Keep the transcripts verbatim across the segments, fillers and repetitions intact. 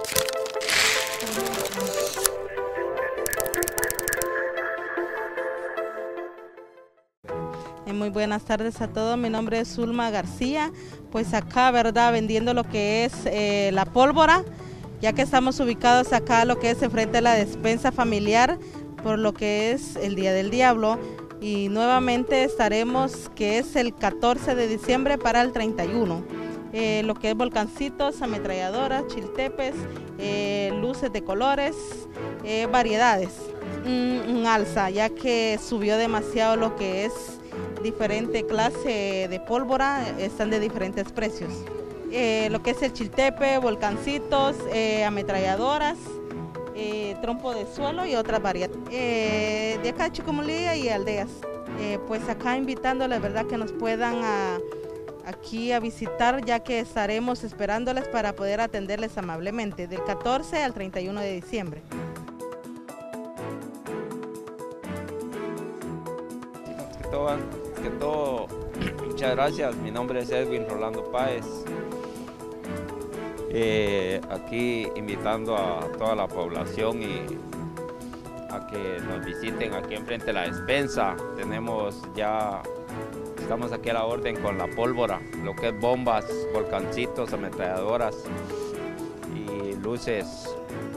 Muy buenas tardes a todos, mi nombre es Zulma García, pues acá, verdad, vendiendo lo que es eh, la pólvora, ya que estamos ubicados acá, lo que es enfrente de la despensa familiar, por lo que es el Día del Diablo, y nuevamente estaremos, que es el catorce de diciembre para el treinta y uno, eh, lo que es volcancitos, ametralladoras, chiltepes, eh, luces de colores, eh, variedades, un, un alza, ya que subió demasiado lo que es diferente clase de pólvora, están de diferentes precios. Eh, lo que es el chiltepe, volcancitos, eh, ametralladoras, eh, trompo de suelo y otras variedades. Eh, de acá de Chicumulía y aldeas. Eh, pues acá invitándoles, verdad, que nos puedan a, aquí a visitar, ya que estaremos esperándoles para poder atenderles amablemente, del catorce al treinta y uno de diciembre. Que todo, que todo, muchas gracias, mi nombre es Edwin Rolando Páez, eh, aquí invitando a toda la población y a que nos visiten aquí enfrente de la despensa. Tenemos ya, estamos aquí a la orden con la pólvora, lo que es bombas, volcancitos, ametralladoras y luces,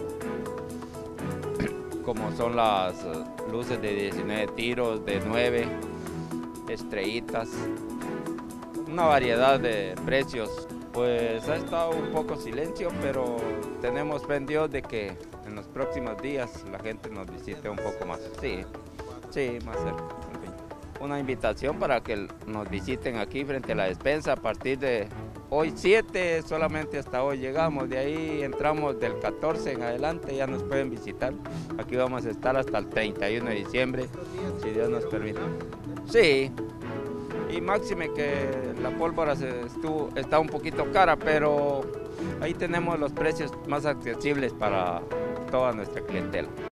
como son las luces de diecinueve tiros, de nueve, estrellitas, una variedad de precios. Pues ha estado un poco silencio, pero tenemos fe en Dios de que en los próximos días la gente nos visite un poco más. Sí, sí, más cerca. Una invitación para que nos visiten aquí frente a la despensa a partir de hoy siete, solamente hasta hoy llegamos, de ahí entramos del catorce en adelante, ya nos pueden visitar. Aquí vamos a estar hasta el treinta y uno de diciembre, si Dios nos permite. Sí, y máxime que la pólvora se estuvo, está un poquito cara, pero ahí tenemos los precios más accesibles para toda nuestra clientela.